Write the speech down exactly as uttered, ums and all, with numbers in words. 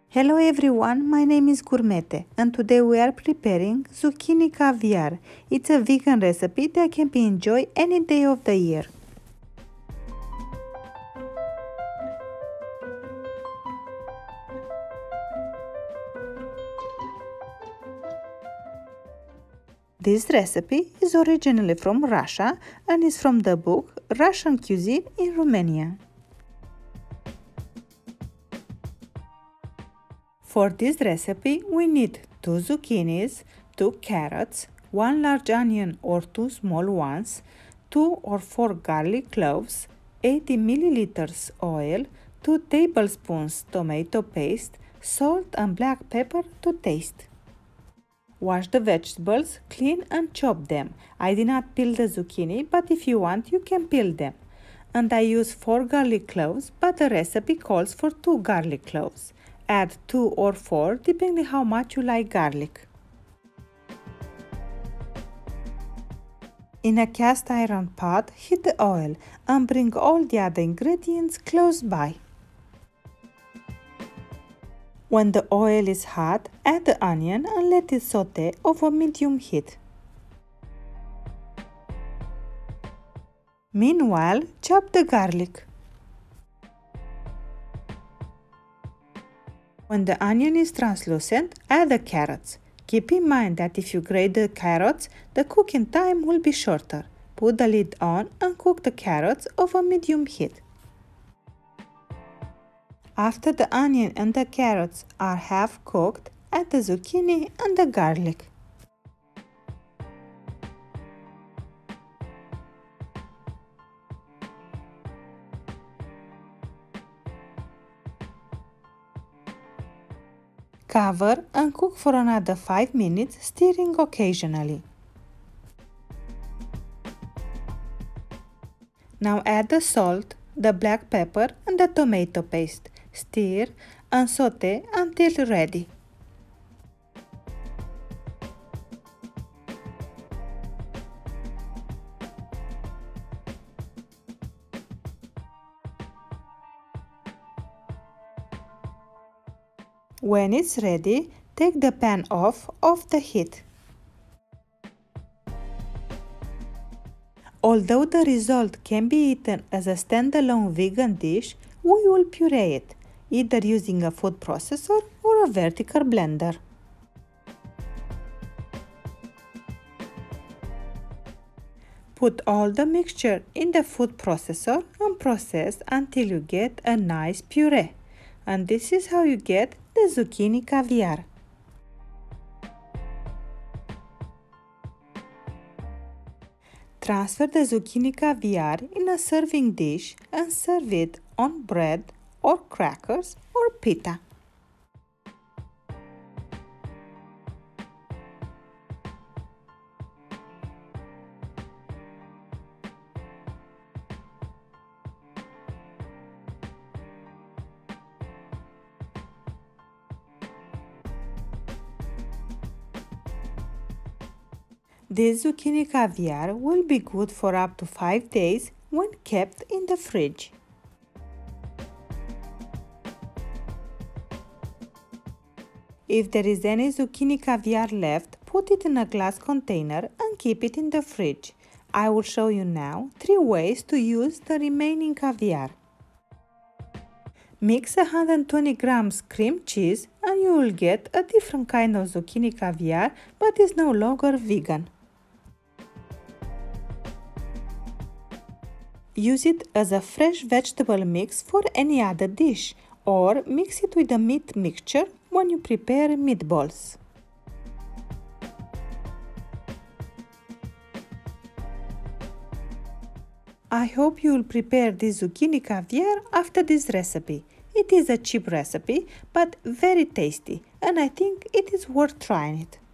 Hello everyone, my name is Gourmete and today we are preparing zucchini caviar. It's a vegan recipe that can be enjoyed any day of the year. This recipe is originally from Russia and is from the book Russian Cuisine in Romania. For this recipe, we need two zucchinis, two carrots, one large onion or two small ones, two or four garlic cloves, eighty milliliters oil, two tablespoons tomato paste, salt and black pepper to taste. Wash the vegetables, clean and chop them. I did not peel the zucchini, but if you want, you can peel them. And I use four garlic cloves, but the recipe calls for two garlic cloves. Add two or four, depending how much you like garlic. In a cast iron pot, heat the oil and bring all the other ingredients close by. When the oil is hot, add the onion and let it saute over medium heat. Meanwhile, chop the garlic. When the onion is translucent, add the carrots. Keep in mind that if you grate the carrots, the cooking time will be shorter. Put the lid on and cook the carrots over medium heat. After the onion and the carrots are half cooked, add the zucchini and the garlic. Cover and cook for another five minutes, stirring occasionally. Now add the salt, the black pepper and the tomato paste. Stir and saute until ready. When it's ready, take the pan off of the heat. Although the result can be eaten as a standalone vegan dish, we will puree it, either using a food processor or a vertical blender. Put all the mixture in the food processor and process until you get a nice puree. And this is how you get the zucchini caviar. Transfer the zucchini caviar in a serving dish and serve it on bread or crackers or pita. This zucchini caviar will be good for up to five days when kept in the fridge. If there is any zucchini caviar left, put it in a glass container and keep it in the fridge. I will show you now three ways to use the remaining caviar. Mix one hundred twenty grams cream cheese and you will get a different kind of zucchini caviar, but is no longer vegan. Use it as a fresh vegetable mix for any other dish, or mix it with a meat mixture when you prepare meatballs. I hope you will prepare this zucchini caviar after this recipe. It is a cheap recipe, but very tasty, and I think it is worth trying it.